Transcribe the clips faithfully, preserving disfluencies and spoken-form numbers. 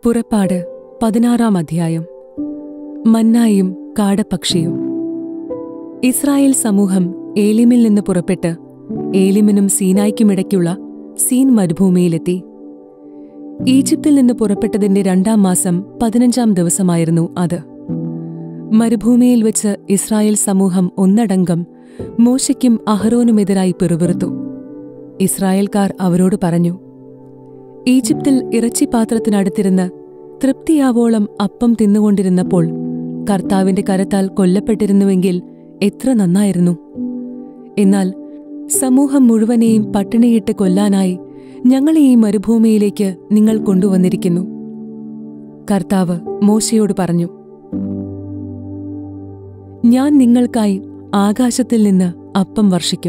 പുറപ്പാട് പതിനാറാം അധ്യായം. മന്നായും കാടപ്പക്ഷിയും. ഇസ്രായേൽ സമൂഹം ഏലിമിൽ നിന്ന് പുറപ്പെട്ട് ഏലിമിനും സീനായ്ക്കുമിടയ്ക്കുള്ള സീൻ മരുഭൂമിയിലെത്തി. ഈജിപ്തിൽ നിന്ന് പുറപ്പെട്ടതിന്റെ രണ്ടാം മാസം പതിനഞ്ചാം ദിവസമായിരുന്നു അത്. മരുഭൂമിയിൽ വെച്ച് ഇസ്രായേൽ സമൂഹം ഒന്നടങ്കം മോശയ്ക്കും അഹരോനുമെതിരായി പിറുപിറുത്തു. ഇസ്രായേൽക്കാർ അവരോട് പറഞ്ഞു, ഈജിപ്തിൽ ഇറച്ചിപ്പാത്രത്തിനടുത്തിരുന്ന് തൃപ്തിയാവോളം അപ്പം തിന്നുകൊണ്ടിരുന്നപ്പോൾ കർത്താവിന്റെ കരത്താൽ കൊല്ലപ്പെട്ടിരുന്നുവെങ്കിൽ എത്ര നന്നായിരുന്നു. എന്നാൽ സമൂഹം മുഴുവനെയും പട്ടിണിയിട്ട് കൊല്ലാനായി ഞങ്ങളെ ഈ മരുഭൂമിയിലേക്ക് നിങ്ങൾ കൊണ്ടുവന്നിരിക്കുന്നു. കർത്താവ് മോശയോട് പറഞ്ഞു, ഞാൻ നിങ്ങൾക്കായി ആകാശത്തിൽ നിന്ന് അപ്പം വർഷിക്കും.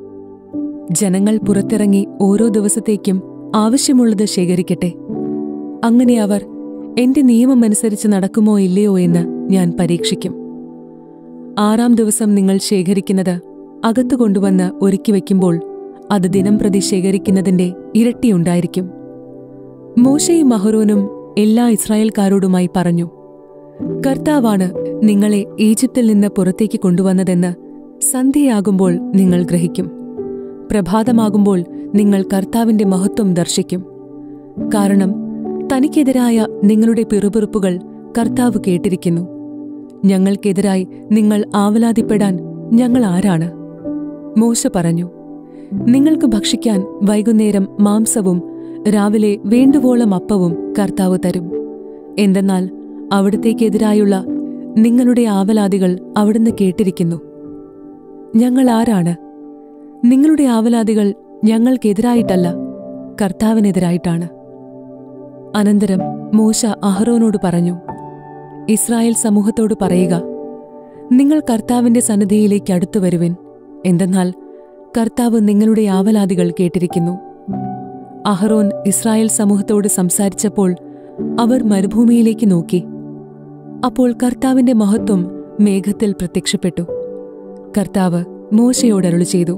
ജനങ്ങൾ പുറത്തിറങ്ങി ഓരോ ദിവസത്തേക്കും ആവശ്യമുള്ളത് ശേഖരിക്കട്ടെ. അങ്ങനെ അവർ എന്റെ നിയമമനുസരിച്ച് നടക്കുമോ ഇല്ലയോ എന്ന് ഞാൻ പരീക്ഷിക്കും. ആറാം ദിവസം നിങ്ങൾ ശേഖരിക്കുന്നത് അകത്തു കൊണ്ടുവന്ന് ഒരുക്കി വയ്ക്കുമ്പോൾ അത് ദിനംപ്രതി ശേഖരിക്കുന്നതിന്റെ ഇരട്ടിയുണ്ടായിരിക്കും. മോശയും അഹരോനും എല്ലാ ഇസ്രായേൽക്കാരോടുമായി പറഞ്ഞു, കർത്താവാണ് നിങ്ങളെ ഈജിപ്തിൽ നിന്ന് പുറത്തേക്ക് കൊണ്ടുവന്നതെന്ന് സന്ധ്യയാകുമ്പോൾ നിങ്ങൾ ഗ്രഹിക്കും. പ്രഭാതമാകുമ്പോൾ നിങ്ങൾ കർത്താവിന്റെ മഹത്വം ദർശിക്കും. കാരണം തനിക്കെതിരായ നിങ്ങളുടെ പിറുപിറുപ്പുകൾ കർത്താവ് കേട്ടിരിക്കുന്നു. ഞങ്ങൾക്കെതിരായി നിങ്ങൾ ആവലാതിപ്പെടാൻ ഞങ്ങൾ ആരാണ്? മോശ പറഞ്ഞു, നിങ്ങൾക്ക് ഭക്ഷിക്കാൻ വൈകുന്നേരം മാംസവും രാവിലെ വേണ്ടുവോളം അപ്പവും കർത്താവ് തരും. എന്തെന്നാൽ അവിടത്തേക്കെതിരായുള്ള നിങ്ങളുടെ ആവലാതികൾ അവിടുന്ന് കേട്ടിരിക്കുന്നു. ഞങ്ങൾ ആരാണ്? നിങ്ങളുടെ ആവലാതികൾ ഞങ്ങൾക്കെതിരായിട്ടല്ല, കർത്താവിനെതിരായിട്ടാണ്. അനന്തരം മോശ അഹരോനോട് പറഞ്ഞു, ഇസ്രായേൽ സമൂഹത്തോട് പറയുക, നിങ്ങൾ കർത്താവിന്റെ സന്നിധിയിലേക്ക് അടുത്തു വരുവിൻ. എന്തെന്നാൽ കർത്താവ് നിങ്ങളുടെ ആവലാതികൾ കേട്ടിരിക്കുന്നു. അഹരോൻ ഇസ്രായേൽ സമൂഹത്തോട് സംസാരിച്ചപ്പോൾ അവർ മരുഭൂമിയിലേക്ക് നോക്കി. അപ്പോൾ കർത്താവിന്റെ മഹത്വം മേഘത്തിൽ പ്രത്യക്ഷപ്പെട്ടു. കർത്താവ് മോശയോട് അരുളി ചെയ്തു,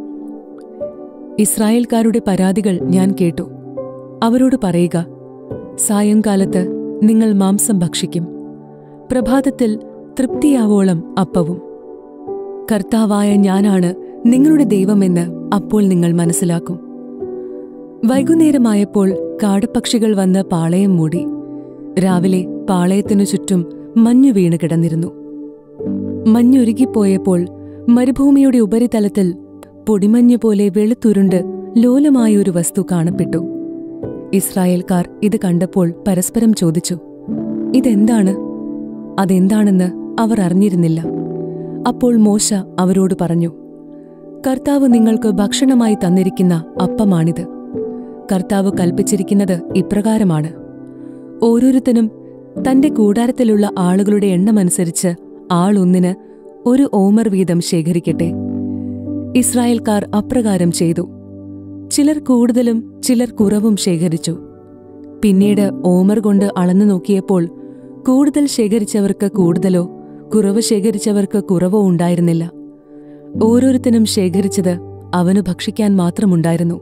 ഇസ്രായേൽക്കാരുടെ പരാതികൾ ഞാൻ കേട്ടു. അവരോട് പറയുക, സായംകാലത്ത് നിങ്ങൾ മാംസം ഭക്ഷിക്കും, പ്രഭാതത്തിൽ തൃപ്തിയാവോളം അപ്പവും. കർത്താവായ ഞാനാണ് നിങ്ങളുടെ ദൈവമെന്ന് അപ്പോൾ നിങ്ങൾ മനസ്സിലാക്കും. വൈകുന്നേരമായപ്പോൾ കാടപ്പക്ഷികൾ വന്ന് പാളയം മൂടി. രാവിലെ പാളയത്തിനു ചുറ്റും മഞ്ഞു വീണ് കിടന്നിരുന്നു. മഞ്ഞുരുകിപ്പോയപ്പോൾ മരുഭൂമിയുടെ ഉപരിതലത്തിൽ പൊടിമഞ്ഞു പോലെ വെളുത്തുരുണ്ട് ലോലമായൊരു വസ്തു കാണപ്പെട്ടു. ഇസ്രായേൽക്കാർ ഇത് കണ്ടപ്പോൾ പരസ്പരം ചോദിച്ചു, ഇതെന്താണ്? അതെന്താണെന്ന് അവർ അറിഞ്ഞിരുന്നില്ല. അപ്പോൾ മോശ അവരോട് പറഞ്ഞു, കർത്താവ് നിങ്ങൾക്ക് ഭക്ഷണമായി തന്നിരിക്കുന്ന അപ്പമാണിത്. കർത്താവ് കൽപ്പിച്ചിരിക്കുന്നത് ഇപ്രകാരമാണ്, ഓരോരുത്തനും തന്റെ കൂടാരത്തിലുള്ള ആളുകളുടെ എണ്ണമനുസരിച്ച് ആളൊന്നിന് ഒരു ഓമർ വീതം ശേഖരിക്കട്ടെ. ഇസ്രായേൽക്കാർ അപ്രകാരം ചെയ്തു. ചിലർ കൂടുതലും ചിലർ കുറവും ശേഖരിച്ചു. പിന്നീട് ഓമർ കൊണ്ട് അളന്നു നോക്കിയപ്പോൾ കൂടുതൽ ശേഖരിച്ചവർക്ക് കൂടുതലോ കുറവ് ശേഖരിച്ചവർക്ക് കുറവോ ഉണ്ടായിരുന്നില്ല. ഓരോരുത്തരും ശേഖരിച്ചത് അവന് ഭക്ഷിക്കാൻ മാത്രമുണ്ടായിരുന്നു.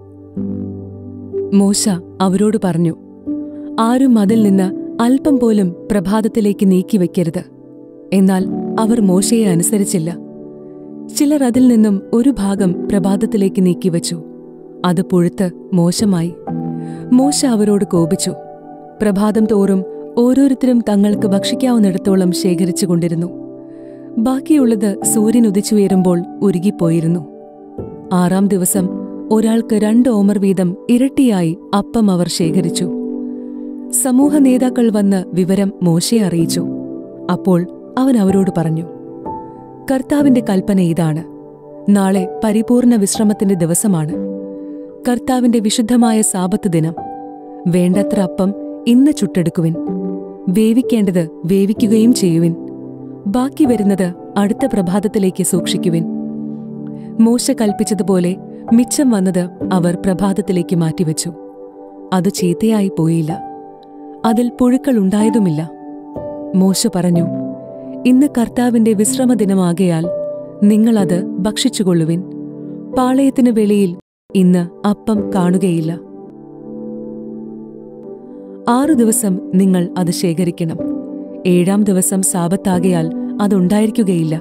മോശ അവരോട് പറഞ്ഞു, ആരും അതിൽ നിന്ന് അല്പം പോലും പ്രഭാതത്തിലേക്ക് നീക്കിവെക്കരുത്. എന്നാൽ അവർ മോശയെ അനുസരിച്ചില്ല. ചിലർ അതിൽ നിന്നും ഒരു ഭാഗം പ്രഭാതത്തിലേക്ക് നീക്കിവച്ചു. അത് പുഴുത്ത് മോശമായി. മോശ അവരോട് കോപിച്ചു. പ്രഭാതം തോറും ഓരോരുത്തരും തങ്ങൾക്ക് ഭക്ഷിക്കാവുന്നിടത്തോളം ശേഖരിച്ചു കൊണ്ടിരുന്നു. ബാക്കിയുള്ളത് സൂര്യൻ ഉദിച്ചുയരുമ്പോൾ ഉരുകിപ്പോയിരുന്നു. ആറാം ദിവസം ഒരാൾക്ക് രണ്ട് ഓമർ വീതം ഇരട്ടിയായി അപ്പം അവർ ശേഖരിച്ചു. സമൂഹ നേതാക്കൾ വന്ന് വിവരം മോശയെ അറിയിച്ചു. അപ്പോൾ അവൻ അവരോട് പറഞ്ഞു, കർത്താവിന്റെ കൽപ്പന ഇതാണ്, നാളെ പരിപൂർണ വിശ്രമത്തിന്റെ ദിവസമാണ്, കർത്താവിന്റെ വിശുദ്ധമായ സാബത്ത് ദിനം. വേണ്ടത്ര അപ്പം ഇന്ന് ചുട്ടെടുക്കുവിൻ. വേവിക്കേണ്ടത് വേവിക്കുകയും ചെയ്യുവിൻ. ബാക്കി വരുന്നത് അടുത്ത പ്രഭാതത്തിലേക്ക് സൂക്ഷിക്കുവിൻ. മോശ കൽപ്പിച്ചതുപോലെ മിച്ചം വന്നത് അവർ പ്രഭാതത്തിലേക്ക് മാറ്റിവെച്ചു. അത് ചീത്തയായി പോയില്ല, അതിൽ പുഴുക്കൾ ഉണ്ടായതുമില്ല. മോശ പറഞ്ഞു, ഇന്ന് കർത്താവിന്റെ വിശ്രമദിനമാകയാൽ നിങ്ങളത് ഭക്ഷിച്ചുകൊള്ളുവിൻ. പാളയത്തിനു വെളിയിൽ ഇന്ന് അപ്പം കാണുകയില്ല. ആറു ദിവസം നിങ്ങൾ അത് ശേഖരിക്കണം. ഏഴാം ദിവസം സാബത്താകയാൽ അതുണ്ടായിരിക്കുകയില്ല.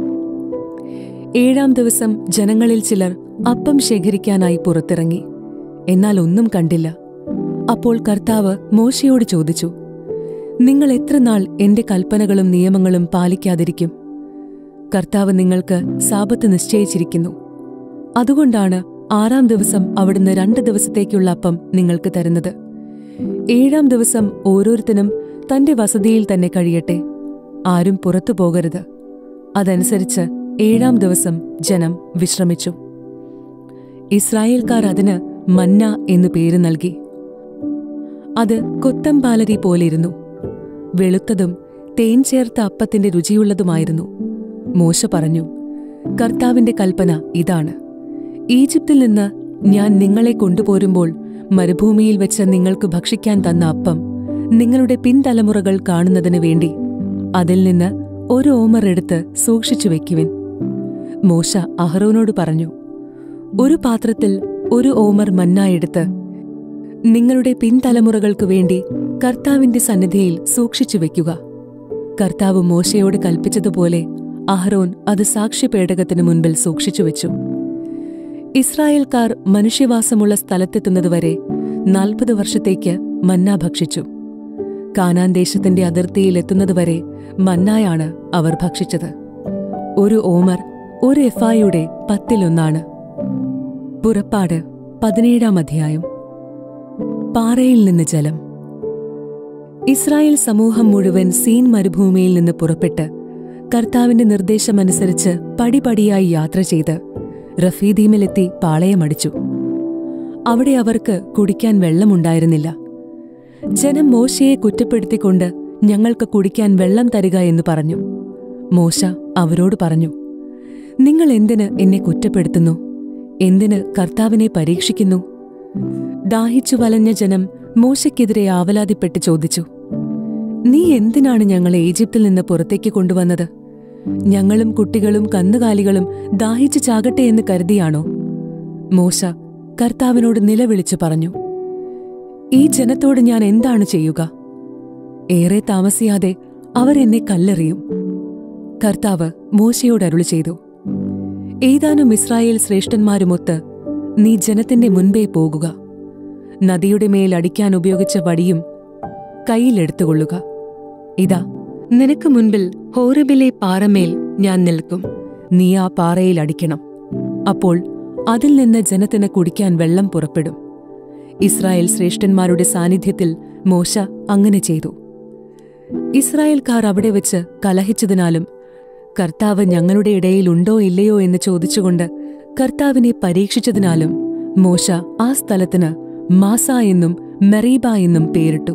ഏഴാം ദിവസം ജനങ്ങളിൽ ചിലർ അപ്പം ശേഖരിക്കാനായി പുറത്തിറങ്ങി. എന്നാൽ ഒന്നും കണ്ടില്ല. അപ്പോൾ കർത്താവ് മോശയോട് ചോദിച്ചു, നിങ്ങൾ എത്ര നാൾ എന്റെ കൽപ്പനകളും നിയമങ്ങളും പാലിക്കാതിരിക്കും? കർത്താവ് നിങ്ങൾക്ക് സാബത്ത് നിശ്ചയിച്ചിരിക്കുന്നു. അതുകൊണ്ടാണ് ആറാം ദിവസം അവിടുന്ന് രണ്ട് ദിവസത്തേക്കുള്ള അപ്പം നിങ്ങൾക്ക് തരുന്നത്. ഏഴാം ദിവസം ഓരോരുത്തനും തന്റെ വസതിയിൽ തന്നെ കഴിയട്ടെ, ആരും പുറത്തു പോകരുത്. അതനുസരിച്ച് ഏഴാം ദിവസം ജനം വിശ്രമിച്ചു. ഇസ്രായേൽക്കാർ അതിന് മന്ന എന്നു പേര് നൽകി. അത് കൊത്തമ്പാലരി പോലിരുന്നു. വെളുത്തതും തേൻ ചേർത്ത അപ്പത്തിന്റെ രുചിയുള്ളതുമായിരുന്നു. മോശ പറഞ്ഞു, കർത്താവിന്റെ കൽപ്പന ഇതാണ്: ഈജിപ്തിൽ നിന്ന് ഞാൻ നിങ്ങളെ കൊണ്ടുപോരുമ്പോൾ മരുഭൂമിയിൽ വെച്ച് നിങ്ങൾക്ക് ഭക്ഷിക്കാൻ തന്ന അപ്പം നിങ്ങളുടെ പിൻതലമുറകൾ കാണുന്നതിനു വേണ്ടി അതിൽ നിന്ന് ഒരു ഓമർ എടുത്ത് സൂക്ഷിച്ചു വെക്കുവിൻ. മോശ അഹ്റോനോട് പറഞ്ഞു, ഒരു പാത്രത്തിൽ ഒരു ഓമർ മന്ന എടുത്ത് നിങ്ങളുടെ പിൻതലമുറകൾക്കു വേണ്ടി കർത്താവിന്റെ സന്നിധിയിൽ സൂക്ഷിച്ചു വെക്കുക. കർത്താവ് മോശയോട് കൽപ്പിച്ചതുപോലെ അഹ്റോൻ അത് സാക്ഷ്യപേടകത്തിനു മുൻപിൽ സൂക്ഷിച്ചുവെച്ചു. ഇസ്രായേൽക്കാർ മനുഷ്യവാസമുള്ള സ്ഥലത്തെത്തുന്നതുവരെ നാൽപ്പത് വർഷത്തേക്ക് മന്ന ഭക്ഷിച്ചു. കാനാൻ ദേശത്തിന്റെ അതിർത്തിയിലെത്തുന്നതുവരെ മന്നായാണ് അവർ ഭക്ഷിച്ചത്. ഒരു ഓമർ ഒരു എഫായുടെ പത്തിലൊന്നാണ്. പുറപ്പാട് പതിനേഴാം അധ്യായം. പാറയിൽ നിന്ന് ജലം. ഇസ്രായേൽ സമൂഹം മുഴുവൻ സീൻ മരുഭൂമിയിൽ നിന്ന് പുറപ്പെട്ട് കർത്താവിന്റെ നിർദ്ദേശമനുസരിച്ച് പടിപടിയായി യാത്ര ചെയ്ത് റഫീദീമിലെത്തി പാളയമടിച്ചു. അവിടെ അവർക്ക് കുടിക്കാൻ വെള്ളമുണ്ടായിരുന്നില്ല. ജനം മോശയെ കുറ്റപ്പെടുത്തിക്കൊണ്ട് ഞങ്ങൾക്ക് കുടിക്കാൻ വെള്ളം തരിക എന്ന് പറഞ്ഞു. മോശ അവരോട് പറഞ്ഞു, നിങ്ങൾ എന്തിന് എന്നെ കുറ്റപ്പെടുത്തുന്നു? എന്തിന് കർത്താവിനെ പരീക്ഷിക്കുന്നു? ദാഹിച്ചു വലഞ്ഞ ജനം മോശയ്ക്കെതിരെ ആവലാതിപ്പെട്ട് ചോദിച്ചു, നീ എന്തിനാണ് ഞങ്ങളെ ഈജിപ്തിൽ നിന്ന് പുറത്തേക്ക് കൊണ്ടുവന്നത്? ഞങ്ങളും കുട്ടികളും കന്നുകാലികളും ദാഹിച്ചു ചാകട്ടെ എന്ന് കരുതിയാണോ? മോശ കർത്താവിനോട് നിലവിളിച്ചു പറഞ്ഞു, ഈ ജനത്തോട് ഞാൻ എന്താണ് ചെയ്യുക? ഏറെ താമസിയാതെ അവർ എന്നെ കല്ലെറിയും. കർത്താവ് മോശയോട് അരുളി ചെയ്തു, ഏതാനും ഇസ്രായേൽ ശ്രേഷ്ഠന്മാരുമൊത്ത് നീ ജനത്തിന്റെ മുൻപേ പോകുക. നദിയുടെ മേൽ അടിക്കാൻ ഉപയോഗിച്ച വടിയും കൈയിലെടുത്തുകൊള്ളുക. ഇതാ, നിനക്ക് മുൻപിൽ ഹോറബിലെ പാറമേൽ ഞാൻ നിൽക്കും. നീ ആ പാറയിൽ അടിക്കണം. അപ്പോൾ അതിൽ നിന്ന് ജനത്തിന് കുടിക്കാൻ വെള്ളം പുറപ്പെടും. ഇസ്രായേൽ ശ്രേഷ്ഠന്മാരുടെ സാന്നിധ്യത്തിൽ മോശ അങ്ങനെ ചെയ്തു. ഇസ്രായേൽക്കാർ അവിടെ വെച്ച് കലഹിച്ചതിനാലും കർത്താവ് ഞങ്ങളുടെ ഇടയിലുണ്ടോ ഇല്ലയോ എന്ന് ചോദിച്ചുകൊണ്ട് കർത്താവിനെ പരീക്ഷിച്ചതിനാലും മോശ ആ സ്ഥലത്തിന് മാസ എന്നും മെറീബ എന്നും പേരിട്ടു.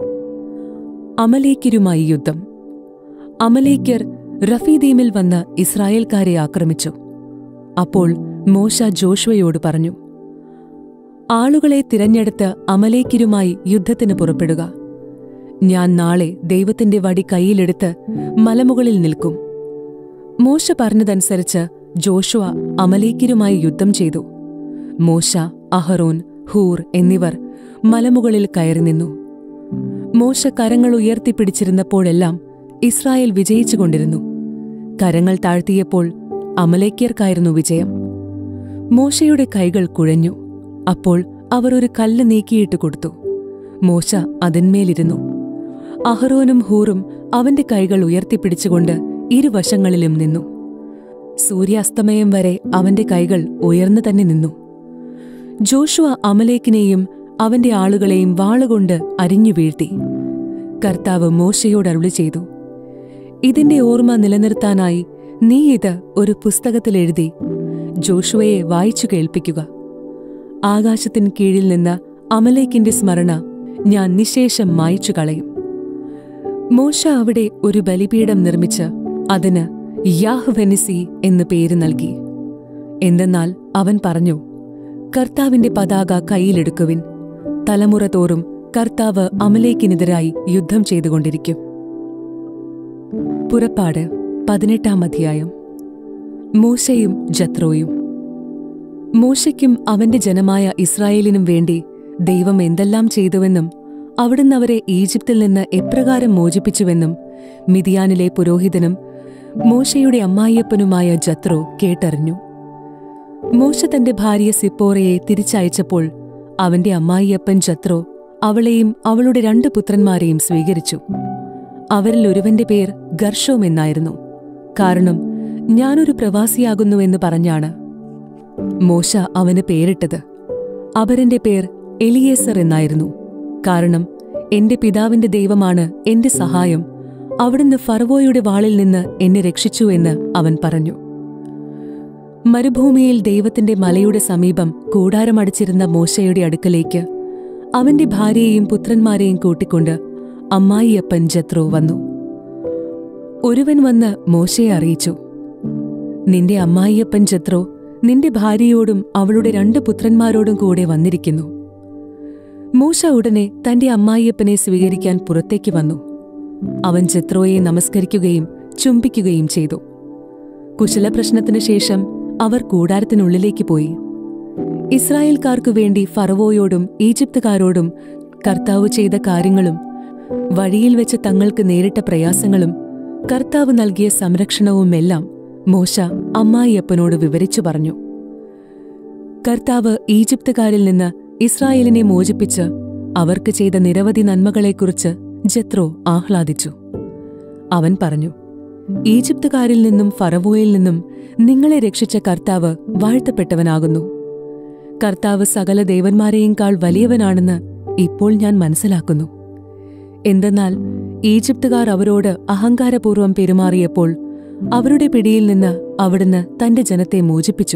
അമലേക്യരുമായി യുദ്ധം. അമലേക്യർ റഫീദീമിൽ വന്ന് ഇസ്രായേൽക്കാരെ ആക്രമിച്ചു. അപ്പോൾ മോശ ജോഷുവയോട് പറഞ്ഞു, ആളുകളെ തിരഞ്ഞെടുത്ത് അമലേക്യരുമായി യുദ്ധത്തിന് പുറപ്പെടുക. ഞാൻ നാളെ ദൈവത്തിന്റെ വടി കൈയിലെടുത്ത് മലമുകളിൽ നിൽക്കും. മോശ പറഞ്ഞതനുസരിച്ച് ജോഷുവ അമലേക്യരുമായി യുദ്ധം ചെയ്തു. മോശ, അഹറോൻ, ഹൂർ എന്നിവർ മലമുകളിൽ കയറി നിന്നു. മോശ കരങ്ങൾ ഉയർത്തിപ്പിടിച്ചിരുന്നപ്പോഴെല്ലാം ഇസ്രായേൽ വിജയിച്ചുകൊണ്ടിരുന്നു. കരങ്ങൾ താഴ്ത്തിയപ്പോൾ അമലേക്യർക്കായിരുന്നു വിജയം. മോശയുടെ കൈകൾ കുഴഞ്ഞു. അപ്പോൾ അവർ ഒരു കല്ല് നീക്കിയിട്ട് കൊടുത്തു. മോശ അതിന്മേലിരുന്നു. അഹറോനും ഹൂറും അവന്റെ കൈകൾ ഉയർത്തിപ്പിടിച്ചുകൊണ്ട് ഇരുവശങ്ങളിലും നിന്നു. സൂര്യാസ്തമയം വരെ അവന്റെ കൈകൾ ഉയർന്നു തന്നെ നിന്നു. ജോഷുവ അമലേക്കിനെയും അവന്റെ ആളുകളെയും വാളുകൊണ്ട് അരിഞ്ഞു വീഴ്ത്തി. കർത്താവ് മോശയോട് അരുളി ചെയ്തു, ഇതിന്റെ ഓർമ്മ നിലനിർത്താനായി നീ ഇത് ഒരു പുസ്തകത്തിൽ എഴുതി ജോഷുവയെ വായിച്ചു കേൾപ്പിക്കുക. ആകാശത്തിൻ കീഴിൽ നിന്ന് അമലേക്കിന്റെ സ്മരണ ഞാൻ നിശേഷം മായ്ച്ചു കളയും. മോശ അവിടെ ഒരു ബലിപീഠം നിർമ്മിച്ച് അതിന് യാഹ്വെനിസി എന്ന് പേര് നൽകി. എന്തെന്നാൽ അവൻ പറഞ്ഞു, കർത്താവിന്റെ പതാക കൈയിലെടുക്കുവിൻ. തലമുറ തോറും കർത്താവ് അമലേക്കിനെതിരായി യുദ്ധം ചെയ്തുകൊണ്ടിരിക്കും. പുറപ്പാട് പതിനെട്ടാം അധ്യായം. മോശയും ജത്രോയും. മോശയ്ക്കും അവന്റെ ജനമായ ഇസ്രായേലിനും വേണ്ടി ദൈവം എന്തെല്ലാം ചെയ്തുവെന്നും അവിടുന്ന് അവരെ ഈജിപ്തിൽ നിന്ന് എപ്രകാരം മോചിപ്പിച്ചുവെന്നും മിദിയാനിലെ പുരോഹിതനും മോശയുടെ അമ്മായിയപ്പനുമായ ജത്രോ കേട്ടറിഞ്ഞു. മോശ തന്റെ ഭാര്യ സിപ്പോറയെ തിരിച്ചയച്ചപ്പോൾ അവന്റെ അമ്മായിയപ്പൻ ജത്രോ അവളെയും അവളുടെ രണ്ട് പുത്രന്മാരെയും സ്വീകരിച്ചു. അവരിൽ ഒരുവന്റെ പേർ ഗർഷോം എന്നായിരുന്നു. കാരണം ഞാനൊരു പ്രവാസിയാകുന്നുവെന്ന് പറഞ്ഞാണ് മോശ അവന് പേരിട്ടത്. അപരന്റെ പേർ എലിയേസർ എന്നായിരുന്നു. കാരണം എന്റെ പിതാവിന്റെ ദൈവമാണ് എന്റെ സഹായം, അവിടുന്ന് ഫറവോയുടെ വാളിൽ നിന്ന് എന്നെ രക്ഷിച്ചു എന്ന് അവൻ പറഞ്ഞു. മരുഭൂമിയിൽ ദൈവത്തിന്റെ മലയുടെ സമീപം കൂടാരമടിച്ചിരുന്ന മോശയുടെ അടുക്കലേക്ക് അവന്റെ ഭാര്യയെയും പുത്രന്മാരെയും കൂട്ടിക്കൊണ്ട് അമ്മായിയപ്പൻ ജത്രോ വന്നു. ഒരുവൻ വന്ന് മോശയെ അറിയിച്ചു, നിന്റെ അമ്മായിയപ്പൻ ജത്രോ നിന്റെ ഭാര്യയോടും അവളുടെ രണ്ട് പുത്രന്മാരോടും കൂടെ വന്നിരിക്കുന്നു. മോശ ഉടനെ തന്റെ അമ്മായിയപ്പനെ സ്വീകരിക്കാൻ പുറത്തേക്ക് വന്നു. അവൻ ജത്രോയെ നമസ്കരിക്കുകയും ചുംബിക്കുകയും ചെയ്തു. കുശലപ്രശ്നത്തിനു ശേഷം അവർ കൂടാരത്തിനുള്ളിലേക്ക് പോയി. ഇസ്രായേൽക്കാർക്കു വേണ്ടി ഫറവോയോടും ഈജിപ്തുകാരോടും കർത്താവ് ചെയ്ത കാര്യങ്ങളും വഴിയിൽ വെച്ച് തങ്ങൾക്ക് നേരിട്ട പ്രയാസങ്ങളും കർത്താവ് നൽകിയ സംരക്ഷണവുമെല്ലാം മോശ അമ്മായിയപ്പനോട് വിവരിച്ചു പറഞ്ഞു. കർത്താവ് ഈജിപ്തുകാരിൽ നിന്ന് ഇസ്രായേലിനെ മോചിപ്പിച്ച് അവർക്ക് ചെയ്ത നിരവധി നന്മകളെക്കുറിച്ച് ജത്രോ ആഹ്ലാദിച്ചു. അവൻ പറഞ്ഞു, ഈജിപ്തുകാരിൽ നിന്നും ഫറവോയിൽ നിന്നും നിങ്ങളെ രക്ഷിച്ച കർത്താവ് വാഴ്ത്തപ്പെട്ടവനാകുന്നു. കർത്താവ് സകല ദേവന്മാരെയുംക്കാൾ വലിയവനാണെന്ന് ഇപ്പോൾ ഞാൻ മനസ്സിലാക്കുന്നു. എന്തെന്നാൽ ഈജിപ്തുകാർ അവരോട് അഹങ്കാരപൂർവ്വം പെരുമാറിയപ്പോൾ അവരുടെ പിടിയിൽ നിന്ന് അവിടുന്ന് തന്റെ ജനത്തെ മോചിപ്പിച്ചു.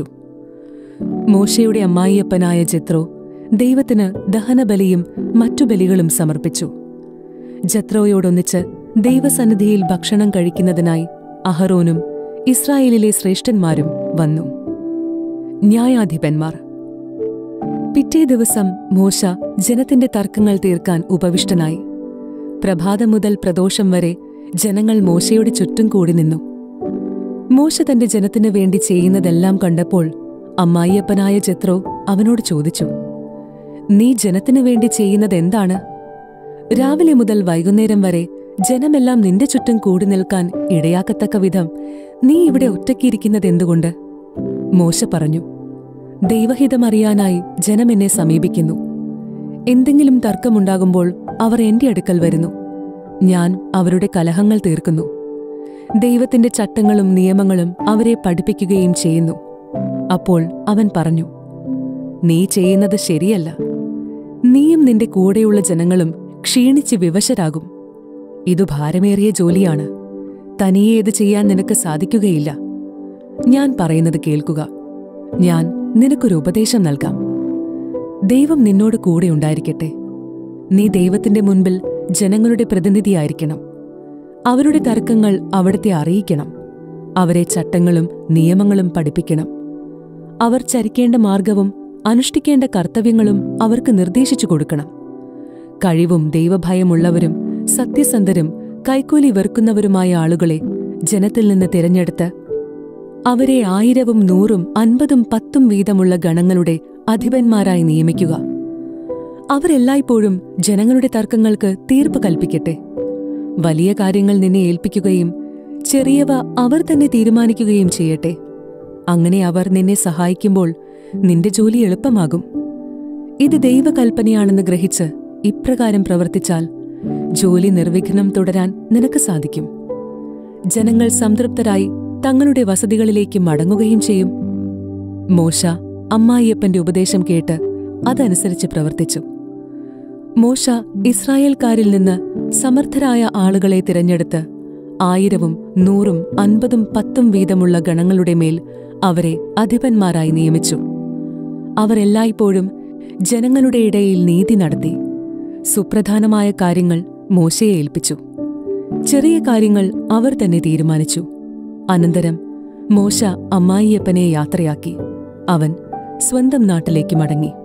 മോശയുടെ അമ്മായിയപ്പനായ ജത്രോ ദൈവത്തിന് ദഹനബലിയും മറ്റു ബലികളും സമർപ്പിച്ചു. ജത്രോയോടൊന്നിച്ച് ദൈവസന്നിധിയിൽ ഭക്ഷണം കഴിക്കുന്നതിനായി അഹറോനും ഇസ്രായേലിലെ ശ്രേഷ്ഠന്മാരും വന്നു. ന്യായാധിപന്മാർ. പിറ്റേ ദിവസം മോശ ജനത്തിന്റെ തർക്കങ്ങൾ തീർക്കാൻ ഉപവിഷ്ടനായി. പ്രഭാതം മുതൽ പ്രദോഷം വരെ ജനങ്ങൾ മോശയുടെ ചുറ്റും കൂടി നിന്നു. മോശ തന്റെ ജനത്തിനു വേണ്ടി ചെയ്യുന്നതെല്ലാം കണ്ടപ്പോൾ അമ്മായിയപ്പനായ ജത്രോ അവനോട് ചോദിച്ചു, നീ ജനത്തിനു വേണ്ടി ചെയ്യുന്നതെന്താണ്? രാവിലെ മുതൽ വൈകുന്നേരം വരെ ജനമെല്ലാം നിന്റെ ചുറ്റും കൂടി നിൽക്കാൻ ഇടയാക്കത്തക്ക വിധം നീ ഇവിടെ ഒറ്റയ്ക്കിരിക്കുന്നതെന്തുകൊണ്ട്? മോശ പറഞ്ഞു, ദൈവഹിതമറിയാനായി ജനം എന്നെ സമീപിക്കുന്നു. എന്തെങ്കിലും തർക്കമുണ്ടാകുമ്പോൾ അവർ എന്റെ അടുക്കൽ വരുന്നു. ഞാൻ അവരുടെ കലഹങ്ങൾ തീർക്കുന്നു. ദൈവത്തിന്റെ ചട്ടങ്ങളും നിയമങ്ങളും അവരെ പഠിപ്പിക്കുകയും ചെയ്യുന്നു. അപ്പോൾ അവൻ പറഞ്ഞു, നീ ചെയ്യുന്നത് ശരിയല്ല. നീയും നിന്റെ കൂടെയുള്ള ജനങ്ങളും ക്ഷീണിച്ച് വിവശരാകും. ഇതു ഭാരമേറിയ ജോലിയാണ്. തനിയെ ഇത് ചെയ്യാൻ നിനക്ക് സാധിക്കുകയില്ല. ഞാൻ പറയുന്നത് കേൾക്കുക. ഞാൻ നിനക്കൊരു ഉപദേശം നൽകാം. ദൈവം നിന്നോട് കൂടെ ഉണ്ടായിരിക്കട്ടെ. നീ ദൈവത്തിന്റെ മുൻപിൽ ജനങ്ങളുടെ പ്രതിനിധിയായിരിക്കണം. അവരുടെ തർക്കങ്ങൾ അവിടുത്തെ അറിയിക്കണം. അവരെ ചട്ടങ്ങളും നിയമങ്ങളും പഠിപ്പിക്കണം. അവർ ചരിക്കേണ്ട മാർഗവും അനുഷ്ഠിക്കേണ്ട കർത്തവ്യങ്ങളും അവർക്ക് നിർദ്ദേശിച്ചു കൊടുക്കണം. കഴിവും ദൈവഭയമുള്ളവരും സത്യസന്ധരും കൈക്കൂലി വെറുക്കുന്നവരുമായ ആളുകളെ ജനത്തിൽ നിന്ന് തിരഞ്ഞെടുത്ത് അവരെ ആയിരവും നൂറും അൻപതും പത്തും വീതമുള്ള ഗണങ്ങളുടെ അധിപന്മാരായി നിയമിക്കുക. അവരെല്ലായ്പ്പോഴും ജനങ്ങളുടെ തർക്കങ്ങൾക്ക് തീർപ്പ് കൽപ്പിക്കട്ടെ. വലിയ കാര്യങ്ങൾ നിന്നെ ഏൽപ്പിക്കുകയും ചെറിയവ അവർ തന്നെ തീരുമാനിക്കുകയും ചെയ്യട്ടെ. അങ്ങനെ അവർ നിന്നെ സഹായിക്കുമ്പോൾ നിന്റെ ജോലി എളുപ്പമാകും. ഇത് ദൈവകൽപ്പനയാണെന്ന് ഗ്രഹിച്ച് ഇപ്രകാരം പ്രവർത്തിച്ചാൽ ജോലി നിർവിഘ്നം തുടരാൻ നിനക്ക് സാധിക്കും. ജനങ്ങൾ സംതൃപ്തരായി തങ്ങളുടെ വസതികളിലേക്ക് മടങ്ങുകയും ചെയ്യും. മോശ അമ്മായിയപ്പന്റെ ഉപദേശം കേട്ട് അതനുസരിച്ച് പ്രവർത്തിച്ചു. മോശ ഇസ്രായേൽക്കാരിൽ നിന്ന് സമർത്ഥരായ ആളുകളെ തിരഞ്ഞെടുത്ത് ആയിരവും നൂറും അൻപതും പത്തും വീതമുള്ള ഗണങ്ങളുടെ മേൽ അവരെ അധിപന്മാരായി നിയമിച്ചു. അവർ എല്ലായ്പ്പോഴും ജനങ്ങളുടെ ഇടയിൽ നീതി നടത്തി. സുപ്രധാനമായ കാര്യങ്ങൾ മോശയെ ഏൽപ്പിച്ചു. ചെറിയ കാര്യങ്ങൾ അവർ തന്നെ തീരുമാനിച്ചു. അനന്തരം മോശ അമ്മായിയപ്പനെ യാത്രയാക്കി. അവൻ സ്വന്തം നാട്ടിലേക്ക് മടങ്ങി.